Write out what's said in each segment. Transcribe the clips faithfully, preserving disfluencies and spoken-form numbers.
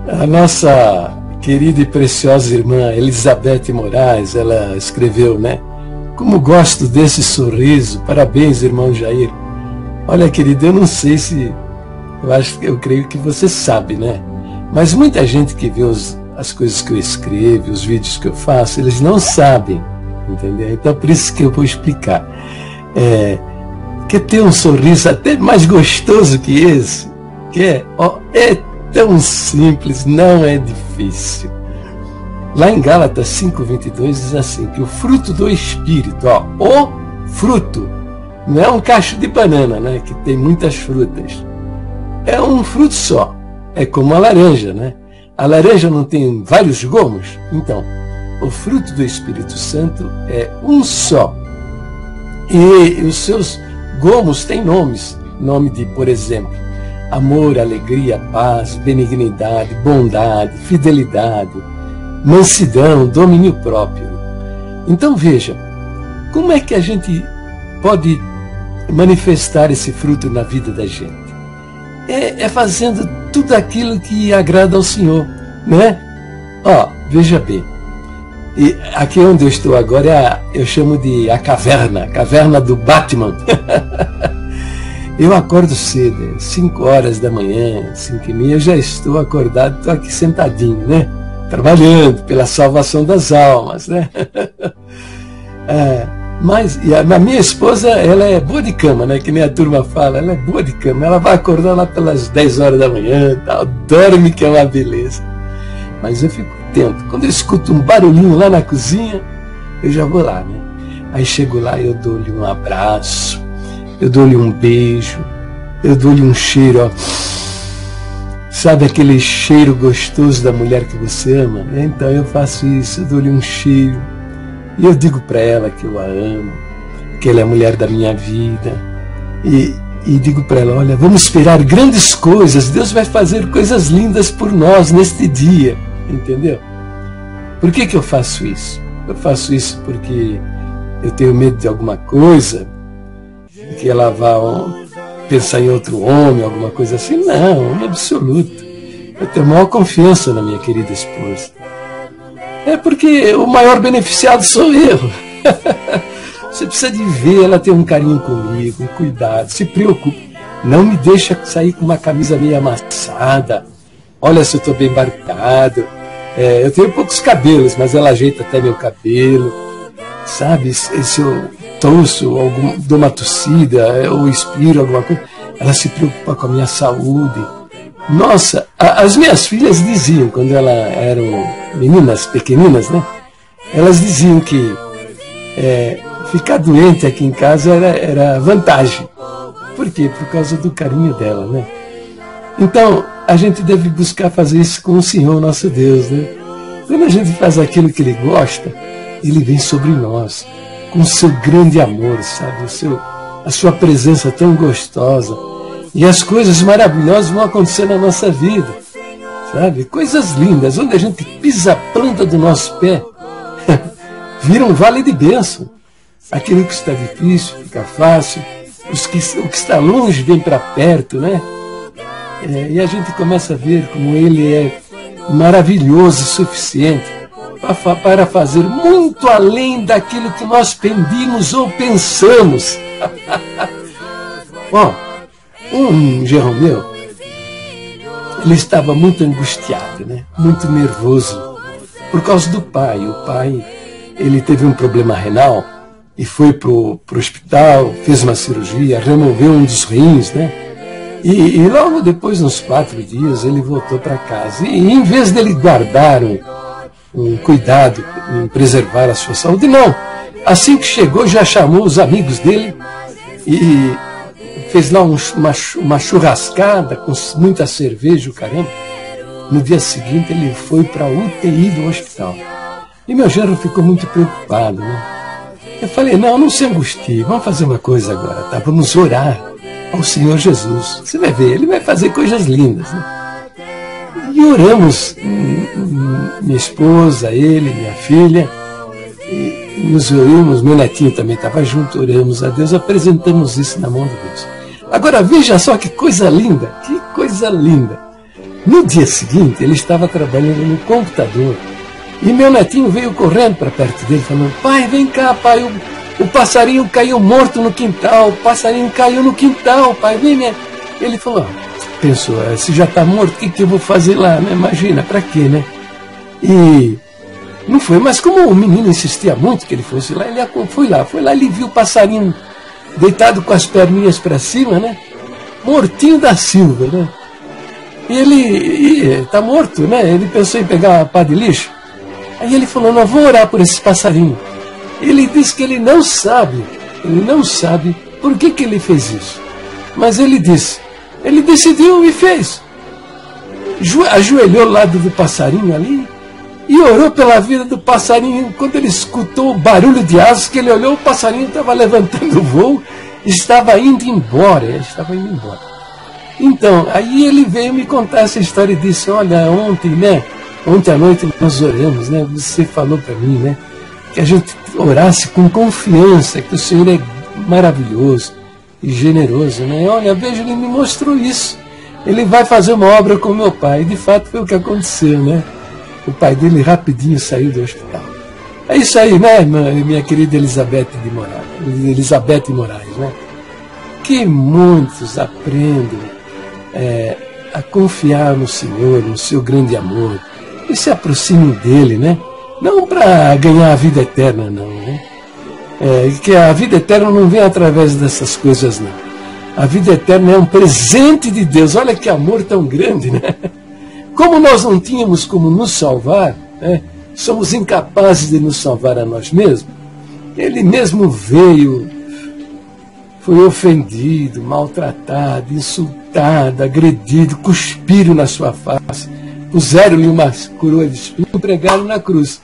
A nossa querida e preciosa irmã Elizabeth Moraes, ela escreveu, né? Como gosto desse sorriso. Parabéns, irmão Jair. Olha, querido, eu não sei se... Eu acho que eu creio que você sabe, né? Mas muita gente que vê os, as coisas que eu escrevo, os vídeos que eu faço, eles não sabem, entendeu? Então, por isso que eu vou explicar. É, quer ter um sorriso até mais gostoso que esse? Que é, ó, é tão simples, não é difícil. Lá em Gálatas cinco, vinte e dois diz assim, que o fruto do Espírito, ó, o fruto, não é um cacho de banana, né, que tem muitas frutas. É um fruto só. É como a laranja, né? A laranja não tem vários gomos? Então, o fruto do Espírito Santo é um só. E os seus gomos têm nomes. Nome de, por exemplo, amor, alegria, paz, benignidade, bondade, fidelidade, mansidão, domínio próprio. Então veja, como é que a gente pode manifestar esse fruto na vida da gente? É, é fazendo tudo aquilo que agrada ao Senhor, né? Ó, veja bem, e aqui onde eu estou agora, é a, eu chamo de a caverna, a caverna do Batman. Eu acordo cedo, cinco horas da manhã, cinco e meia, eu já estou acordado, estou aqui sentadinho, né? Trabalhando pela salvação das almas, né? É, mas e a, a minha esposa, ela é boa de cama, né? Que nem a turma fala, ela é boa de cama. Ela vai acordar lá pelas dez horas da manhã, tal, dorme, que é uma beleza. Mas eu fico atento. Quando eu escuto um barulhinho lá na cozinha, eu já vou lá, né? Aí chego lá e eu dou-lhe um abraço, eu dou-lhe um beijo, eu dou-lhe um cheiro, ó. Sabe aquele cheiro gostoso da mulher que você ama? Então eu faço isso, eu dou-lhe um cheiro. E eu digo para ela que eu a amo, que ela é a mulher da minha vida. E, e digo para ela, olha, vamos esperar grandes coisas. Deus vai fazer coisas lindas por nós neste dia. Entendeu? Por que que eu faço isso? Eu faço isso porque eu tenho medo de alguma coisa, que ela vá pensar em outro homem, alguma coisa assim. Não, em absoluto. Eu tenho a maior confiança na minha querida esposa. É porque o maior beneficiado sou eu. Você precisa de ver, ela tem um carinho comigo, um cuidado, se preocupe. Não me deixa sair com uma camisa meio amassada. Olha se eu estou bem barbado. É, eu tenho poucos cabelos, mas ela ajeita até meu cabelo. Sabe, se eu tosso, algum, dou uma tossida, ou expiro alguma coisa, ela se preocupa com a minha saúde. Nossa, a, as minhas filhas diziam, quando elas eram meninas pequeninas, né? Elas diziam que é, ficar doente aqui em casa era, era vantagem. Por quê? Por causa do carinho dela, né? Então, a gente deve buscar fazer isso com o Senhor, nosso Deus, né? Quando a gente faz aquilo que Ele gosta, Ele vem sobre nós, com o seu grande amor, sabe? O seu, a sua presença tão gostosa. E as coisas maravilhosas vão acontecer na nossa vida, sabe? Coisas lindas, onde a gente pisa a planta do nosso pé, vira um vale de bênção. Aquilo que está difícil fica fácil, os que, o que está longe vem para perto, né? É, e a gente começa a ver como Ele é maravilhoso o suficiente para, para fazer muito além daquilo que nós pedimos ou pensamos. Ó, um genro meu, ele estava muito angustiado, né? Muito nervoso, por causa do pai. O pai, ele teve um problema renal e foi para o hospital, fez uma cirurgia, removeu um dos rins, né? E, e logo depois, uns quatro dias, ele voltou para casa. E em vez dele guardar um, um cuidado em preservar a sua saúde, não. Assim que chegou, já chamou os amigos dele e fez lá um, uma, uma churrascada com muita cerveja, o caramba. No dia seguinte, ele foi para a U T I do hospital. E meu genro ficou muito preocupado, né? Eu falei, não, não se angustie, vamos fazer uma coisa agora, tá? Vamos orar ao Senhor Jesus. Você vai ver, Ele vai fazer coisas lindas, né? E oramos, minha esposa, ele, minha filha, e nos oramos, meu netinho também estava junto, oramos a Deus, apresentamos isso na mão de Deus. Agora veja só que coisa linda, que coisa linda. No dia seguinte, ele estava trabalhando no computador e meu netinho veio correndo para perto dele, falando: pai, vem cá, pai, o, o passarinho caiu morto no quintal, o passarinho caiu no quintal, pai, vem, né? Ele falou, pensou, se já está morto, o que, que eu vou fazer lá, né? Imagina, para quê, né? E não foi, mas como o menino insistia muito que ele fosse lá, ele foi lá, foi lá, ele viu o passarinho deitado com as perninhas para cima, né? Mortinho da Silva, né? E ele está morto, né? Ele pensou em pegar uma pá de lixo. Aí ele falou, não, vou orar por esse passarinho. Ele disse que ele não sabe, ele não sabe por que, que ele fez isso. Mas ele disse, ele decidiu e fez. Ajoelhou ao lado do passarinho ali e orou pela vida do passarinho. Quando ele escutou o barulho de asas, que ele olhou, o passarinho estava levantando o voo, estava indo embora, ele estava indo embora. Então, aí ele veio me contar essa história e disse, olha, ontem, né, ontem à noite nós oramos, né, você falou para mim, né, que a gente orasse com confiança, que o Senhor é maravilhoso e generoso, né, olha, veja, ele me mostrou isso, ele vai fazer uma obra com meu pai, e de fato foi o que aconteceu, né, o pai dele rapidinho saiu do hospital. É isso aí, né, minha querida Elizabeth de Moraes, Elizabeth Moraes, né, que muitos aprendem É, a confiar no Senhor, no seu grande amor, e se aproximem dele, né? Não para ganhar a vida eterna, não, né? É, que a vida eterna não vem através dessas coisas, não. A vida eterna é um presente de Deus. Olha que amor tão grande, né? Como nós não tínhamos como nos salvar, né? Somos incapazes de nos salvar a nós mesmos. Ele mesmo veio, foi ofendido, maltratado, insultado, agredido, cuspiram na sua face, puseram-lhe uma coroa de espinho e pregaram na cruz.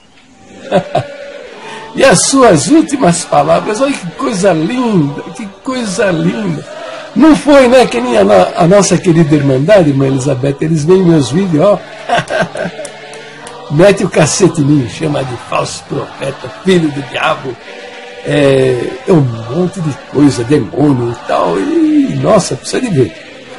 E as suas últimas palavras, olha que coisa linda, que coisa linda. Não foi, né, que nem a, no, a nossa querida Irmandade, irmã Elizabeth, eles veem meus vídeos, ó. Mete o cacete em mim, chama de falso profeta, filho do diabo. É, é um monte de coisa, demônio e tal, e nossa, precisa de ver.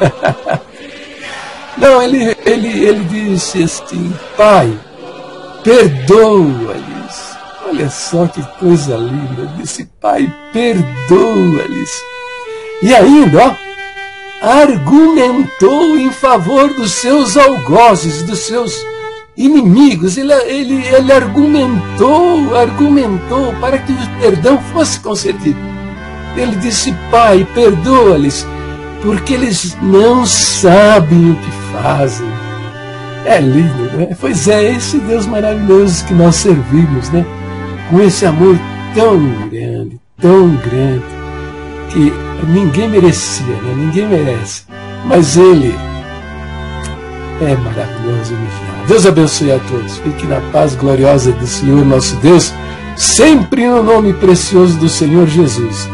Não, ele, ele, ele disse assim, pai, perdoa-lhes. Olha só que coisa linda, ele disse, pai, perdoa-lhes. E ainda, ó, argumentou em favor dos seus algozes, dos seus inimigos, ele, ele, ele argumentou, argumentou para que o perdão fosse concedido. Ele disse, pai, perdoa-lhes, porque eles não sabem o que fazem. É lindo, né? Pois é, esse Deus maravilhoso que nós servimos, né? Com esse amor tão grande, tão grande, que ninguém merecia, né? Ninguém merece, mas Ele é maravilhoso mesmo. Deus abençoe a todos. Fique na paz gloriosa do Senhor nosso Deus, sempre no nome precioso do Senhor Jesus.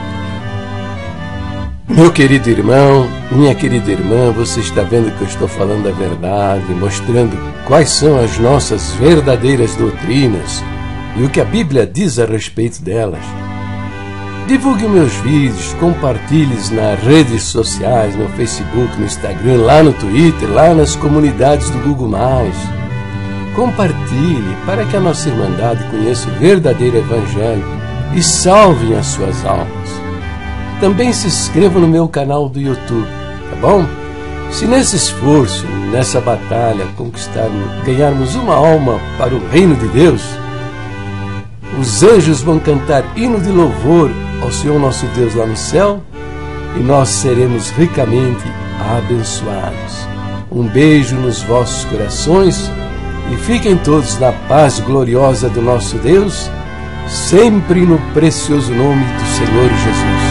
Meu querido irmão, minha querida irmã, você está vendo que eu estou falando a verdade, mostrando quais são as nossas verdadeiras doutrinas e o que a Bíblia diz a respeito delas. Divulgue meus vídeos, compartilhe-os nas redes sociais, no Facebook, no Instagram, lá no Twitter, lá nas comunidades do Google mais. Compartilhe para que a nossa Irmandade conheça o verdadeiro Evangelho e salve as suas almas. Também se inscreva no meu canal do YouTube, tá bom? Se nesse esforço, nessa batalha, conquistarmos, ganharmos uma alma para o reino de Deus, os anjos vão cantar hino de louvor ao Senhor nosso Deus lá no céu e nós seremos ricamente abençoados. Um beijo nos vossos corações e fiquem todos na paz gloriosa do nosso Deus, sempre no precioso nome do Senhor Jesus.